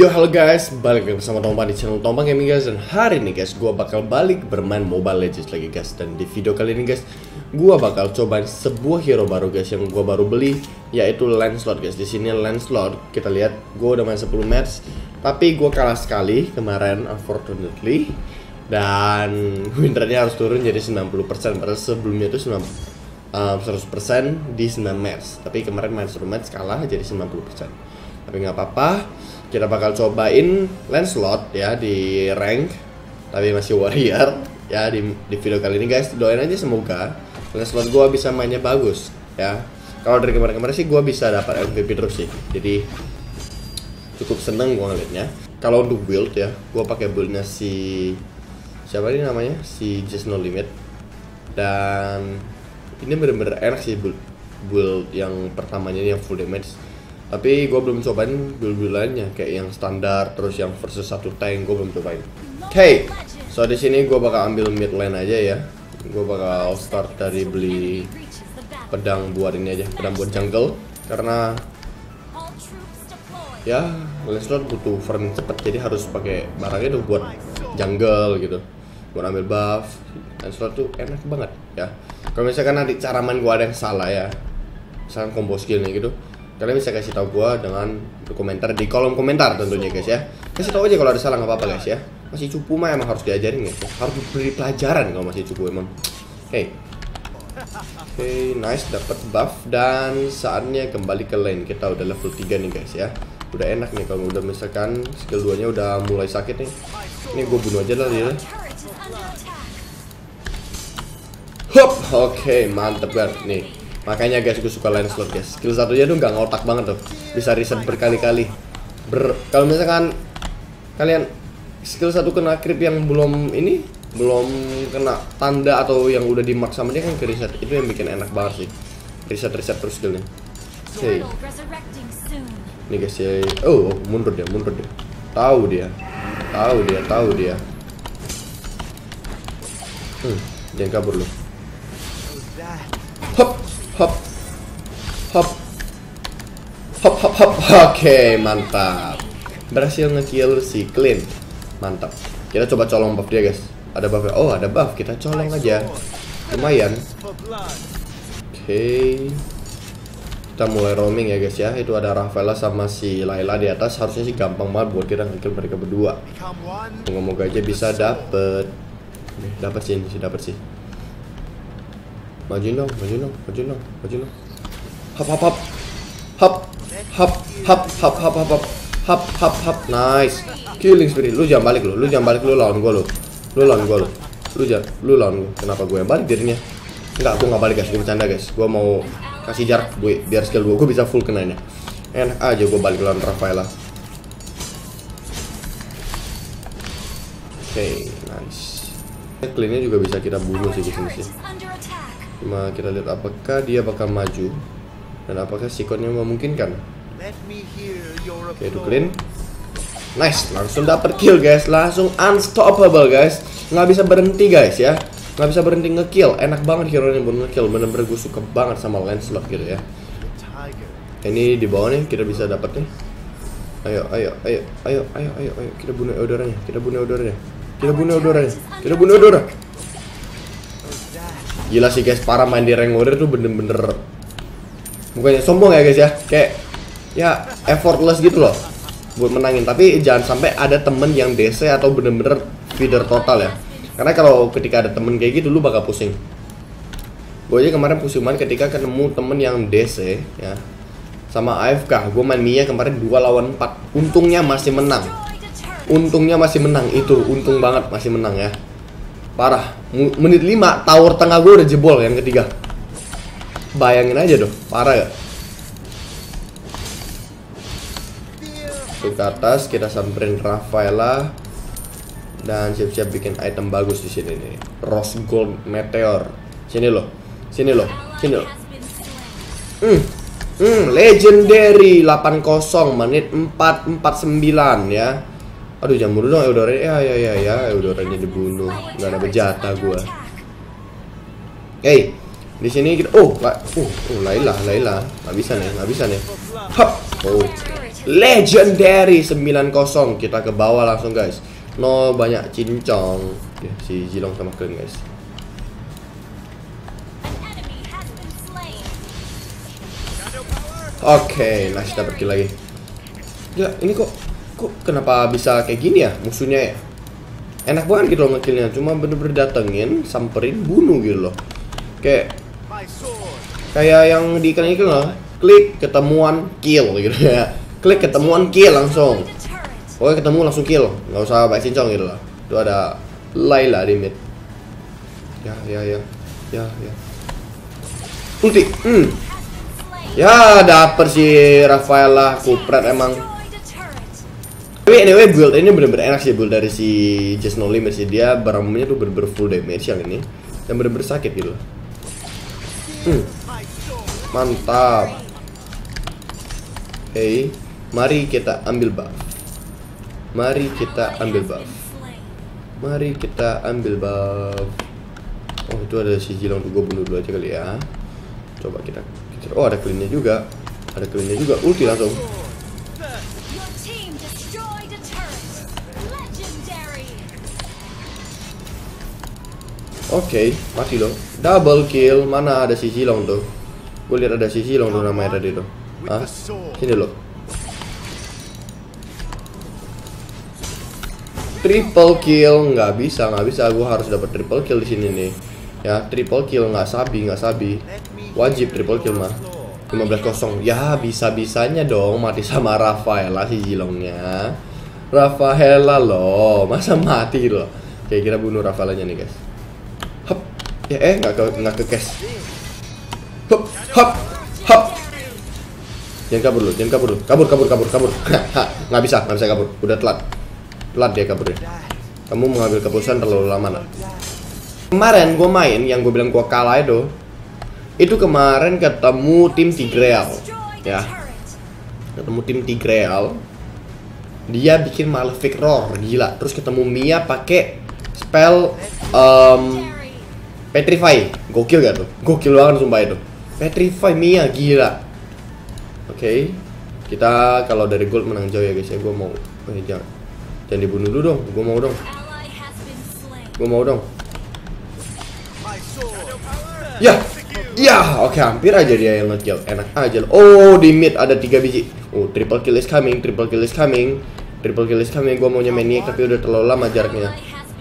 Yo halo guys, balik lagi bersama Tompa di channel Tompa Gaming guys. Dan hari ini guys, gua bakal balik bermain Mobile Legends lagi guys. Dan di video kali ini guys, gua bakal cobain sebuah hero baru guys yang gua baru beli, yaitu Lancelot guys. Di sini Lancelot, kita lihat gua udah main 10 match, tapi gua kalah sekali kemarin unfortunately. Dan win rate-nya harus turun jadi 90%, padahal sebelumnya itu 100% di 9 match. Tapi kemarin main 10 match kalah jadi 90%. Tapi nggak apa-apa, kita bakal cobain Lancelot ya di rank, tapi masih warrior ya di video kali ini guys. Doain aja semoga Lancelot gua bisa mainnya bagus ya. Kalau dari kemarin-kemarin sih gua bisa dapat MVP terus sih, jadi cukup seneng gua ngeliatnya. Kalau untuk build ya, gua pakai buildnya si siapa ini namanya, si Just No Limit. Dan ini bener-bener enak sih build yang pertamanya ini yang full damage. Tapi gue belum cobain build lainnya kayak yang standar terus yang versus satu tank, gue belum cobain. Oke, so di sini gue bakal ambil mid lane aja ya. Gue bakal start dari beli pedang buat ini aja, pedang buat jungle, karena ya Lancelot butuh farming cepet, jadi harus pakai barangnya tuh buat jungle gitu, buat ambil buff. Lancelot tuh enak banget ya. Kalau misalkan nanti cara main gue ada yang salah ya, misalkan combo skillnya gitu, kalian bisa kasih tahu gua dengan komentar di kolom komentar tentunya guys ya. Kasih tahu aja kalau ada salah, nggak apa-apa guys ya. Masih cupu mah emang harus diajarin guys ya. Harus diberi pelajaran kalau masih cupu emang. Oke, nice, dapat buff dan saatnya kembali ke lane. Kita udah level 3 nih guys ya. Udah enak nih kalau udah misalkan skill 2 nya udah mulai sakit nih. Ini gua bunuh aja lah dia. Hop, oke, mantep banget nih. Makanya guys, gue suka Lancelot guys. Skill satunya tuh nggak ngotak banget tuh. Bisa reset berkali-kali. Kalau misalkan kalian skill satu kena creep yang belum kena tanda atau yang udah di mark sama dia kan ke reset. Itu yang bikin enak banget sih. Reset terus skillnya. Oke. Nih guys ya. Oh, mundur dia. Tahu dia. Jangan kabur lu. Hop. Oke, mantap. Berhasil nge-kill si Clint. Mantap. Kita coba colong buff dia, guys. Ada buff. Oh, ada buff. Kita colong aja. Lumayan. Oke. Kita mulai roaming ya, guys ya. Itu ada Rafaela sama si Layla di atas. Harusnya sih gampang banget buat kita nge-kill mereka berdua. Moga-moga aja bisa dapet. Dapat sih. Maju dong. Hop. Nice. Killing spree. Lu jangan balik lu lawan gua lu. Lu lawan gua. Kenapa gue yang balik dirinya? Enggak, gua enggak balik guys, gua bercanda guys. Gua mau kasih jarak gue biar skill gua bisa full kenanya. Enak aja gua balik lawan Rafaela. Oke, nice. Clean-nya juga bisa kita bunuh sih di sini sih. Cuma kita lihat apakah dia bakal maju dan apakah sikonnya memungkinkan. Oke, itu clean. Nice, langsung dapat kill guys, langsung unstoppable guys. Nggak bisa berhenti guys ya, nggak bisa berhenti nge-kill. Enak banget hero-nya buat nge-kill, bener-bener gue suka banget sama Lancelot gitu ya. Ini di bawah nih kita bisa dapat nih. Ayo, kita bunuh Eudoranya. Gila sih guys, parah main di rank warrior tuh bener-bener bukannya sombong ya guys ya, kayak ya effortless gitu loh buat menangin. Tapi jangan sampai ada temen yang DC atau bener-bener feeder total ya, karena kalau ketika ada temen kayak gitu lu bakal pusing. Gue aja kemarin pusing banget ketika ketemu temen yang DC ya sama AFK. Gue main Mia kemarin 2 lawan 4, untungnya masih menang. Itu untung banget masih menang ya. Parah, menit 5 tower tengah gue udah jebol yang ketiga. Bayangin aja dong, parah ya. Tuh ke atas kita samperin Rafaela dan siap-siap bikin item bagus di sini nih. Rose Gold Meteor. Sini loh. Legendary 80 menit 449 ya. Aduh, jangan bunuh dong Eudoranya. Ya, Eudoranya dibunuh. Nggak ada jatah gua. Di sini kita Layla. Nggak bisa nih. Hop. Legendary 9-0. Kita ke bawah langsung guys. No banyak cincong. Ya, si Zilong sama kalian guys. Oke, nice, dapat kill lagi. Ya, ini kok kenapa bisa kayak gini ya musuhnya ya? Enak banget gitu loh ngekillnya, cuma bener-bener datengin, samperin, bunuh gitu loh. Kayak yang di ikan itu loh, klik ketemuan kill gitu ya. Klik ketemuan kill langsung. Pokoknya ketemu langsung kill, nggak usah banyak cincong gitu loh. Itu ada Layla di mid. Ya. Ulti. Ya dapet si Rafaela, kupret emang. Tapi anyway build ini bener-bener enak sih, build dari si Just No Limit sih. Dia barangnya tuh bener-bener full damage yang ini, dan bener-bener sakit gitu. Mantap. Hey, mari kita ambil buff. Oh itu ada si Zilong tuh, gue bunuh dulu aja kali ya. Coba kita. Oh ada cleannya juga. Ulti langsung. Oke, mati loh. Double kill. Mana ada si Zilong tuh? Gue lihat ada si Zilong tuh namanya tadi tuh. Ah, sini loh. Triple kill, nggak bisa. Gue harus dapat triple kill di sini nih. Ya, triple kill nggak sabi. Wajib triple kill mah. 15-0. Ya, bisa-bisanya dong mati sama Rafaela si Zilongnya. Rafaela loh, masa mati loh. Kayak kira bunuh Rafaelanya nih guys. Hop. Ya nggak ke cash. Hop. Jangan kabur lu. Kabur. Nggak bisa kabur. Udah telat dia kaburnya. Kamu mengambil keputusan terlalu lama nak. Kemarin gue main yang gue bilang gue kalah itu kemarin ketemu tim Tigreal ya. Ketemu tim Tigreal. Dia bikin Malefic Roar gila. Terus ketemu Mia pakai spell Petrify. Gokil gak tuh? Gokil banget sumpah itu. Petrify Mia gila. Oke. Kita kalau dari gold menang jauh ya guys ya. Gue mau jangan dibunuh dulu dong. Gue mau dong. Ya, oke, hampir aja dia yang nge-kill. Enak aja. Oh, di mid ada 3 biji. Oh, triple kill is coming. Gue maunya maniac tapi udah terlalu lama jaraknya.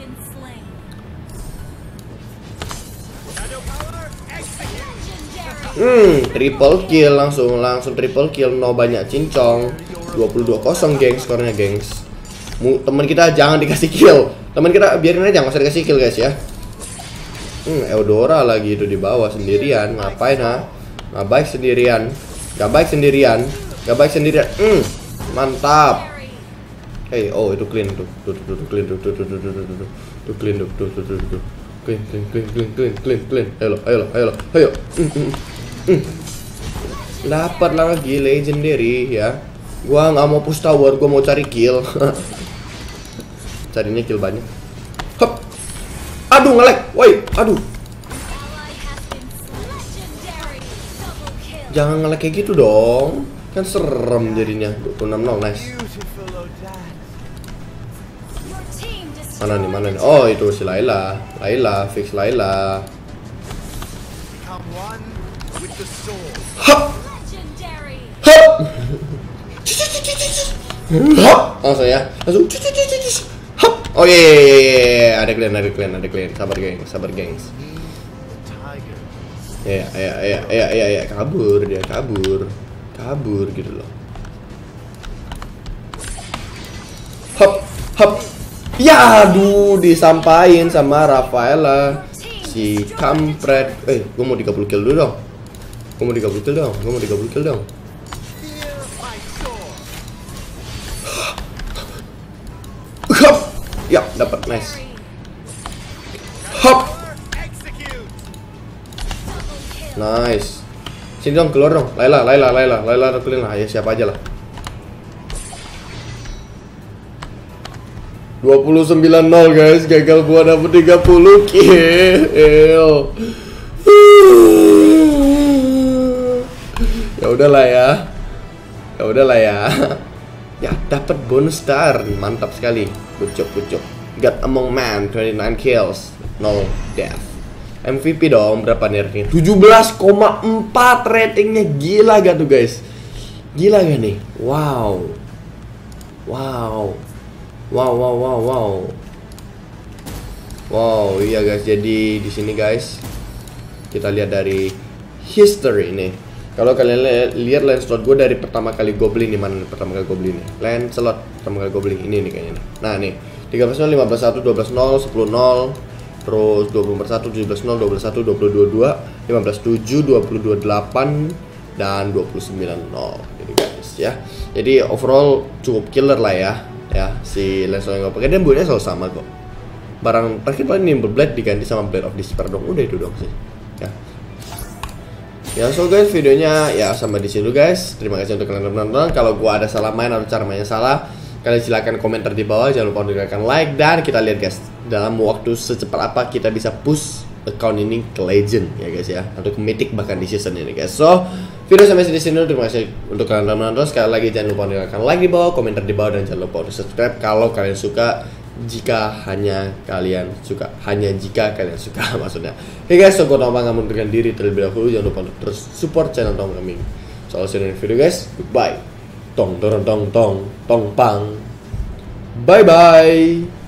Triple kill langsung triple kill, no banyak cincong. 22-0 gengs, skornya gengs. Teman kita jangan dikasih kill. Teman kita biarin aja, nggak usah dikasih kill guys ya. Eudora lagi itu di bawah sendirian. Ngapain ha? Gak baik sendirian. Mantap. Hey, oh itu clean tuh. Clean. Ayo. Dapat lagi legendary ya. Gua nggak mau push tower, gua mau cari kill. Carinya kill banyak. Hop. Aduh nge-lag. Woi, aduh. Jangan nge-lag kayak gitu dong. Kan serem jadinya. 26-0 nice. Mana nih? Oh, itu si Layla. Fix Layla. Hop. Langsung ya. Hop. Oh iya. Ada clean. Sabar gengs. Ya. Kabur gitu loh. Hop. Ya, aduh, disampain sama Rafaela. Si kampret. Gue mau 30 kill dulu dong. Gue mau 30 kill dong. Hop. Ya, dapat nice. Hop. Nice. Sini dong, keluar dong. Layla clean lah. Ya siapa aja lah. 29-0 guys, gagal gua dapet 30 kill. Ya udahlah ya. Ya, dapat bonus star, mantap sekali. Good job, good job. Got among man, 29 kills, no death. MVP dong, berapa nih ratingnya? 17,4 ratingnya, gila gak tuh guys? Gila gak nih? Wow. Wow. Wow, wow, wow, wow. Wow, iya guys, jadi di sini guys kita lihat dari history nih. Kalau kalian lihat lane slot gue dari pertama kali goblin nih, mana nih pertama kali goblin nih? Lane slot pertama kali goblin ini nih kayaknya nih. Nah nih, 13-0, 15-1, 12-0, 10-0, terus 24-1, 17-0, 21, 22-2, 15-7, 22-8 dan 29-0. Jadi guys ya. Jadi overall cukup killer lah ya. Ya, si lane slot yang gue pakai dan buatnya selalu sama kok. Barang terakhir paling Nimble Blade diganti sama Blade of Despair dong. Udah itu dong sih. Ya. Ya so guys, videonya ya sampai di sini dulu guys. Terima kasih untuk kalian menonton. Kalau gua ada salah main atau cara mainnya salah, kalian silahkan komentar di bawah. Jangan lupa untuk tekan like, dan kita lihat guys dalam waktu secepat apa kita bisa push account ini ke legend ya guys ya, atau ke mythic bahkan di season ini guys. So video sampai di sini dulu. Terima kasih untuk kalian menonton. Sekali lagi jangan lupa untuk tekan like di bawah, komentar di bawah, dan jangan lupa untuk subscribe kalau kalian suka. Jika hanya kalian suka, maksudnya. Hey guys, so gue Tom Pang mengundurkan diri terlebih dahulu. Jangan lupa untuk terus support channel Tom kami. So, see you in the video guys. Goodbye. Tong tong tong tong tong pang. Bye bye.